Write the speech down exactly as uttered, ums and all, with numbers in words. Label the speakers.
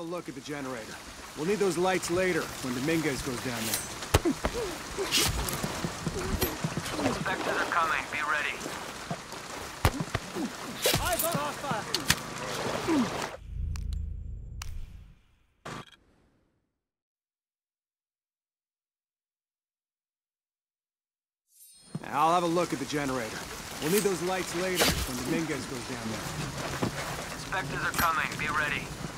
Speaker 1: look at the generator. We'll need those lights later, when Dominguez goes down there.
Speaker 2: Inspectors are coming. Be ready.
Speaker 3: Eyes on hostile!
Speaker 1: I'll have a look at the generator. We'll need those lights later, when Dominguez goes down there.
Speaker 2: Inspectors are coming. Be ready.